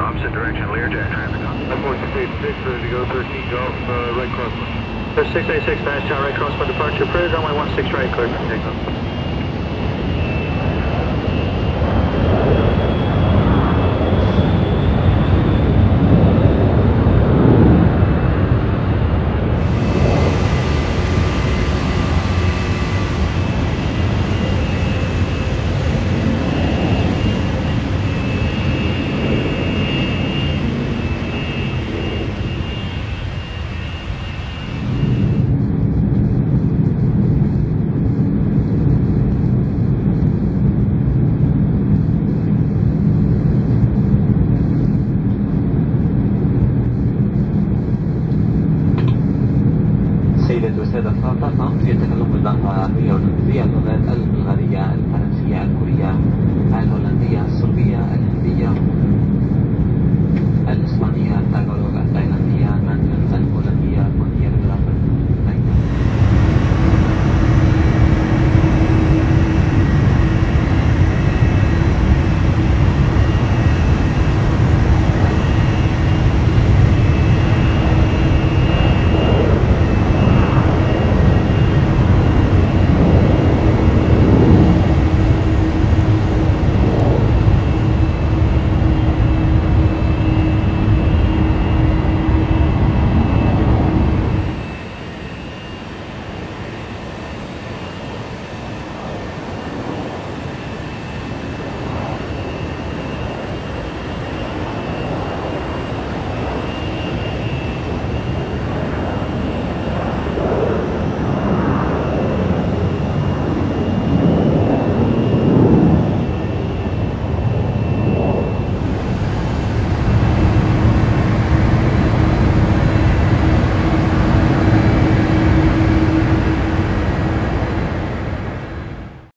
Opposite direction, Learjet traffic on. 4686, ready to go, 13 Golf, right crosswind. 686, fast tower, right crosswind departure, approved, runway 16 right, clear for takeoff. سيدة والسادة السادة، يتكلم باللغة العربية والإنجليزية اللغات البلغارية الفرنسية الكورية الهولندية الصينية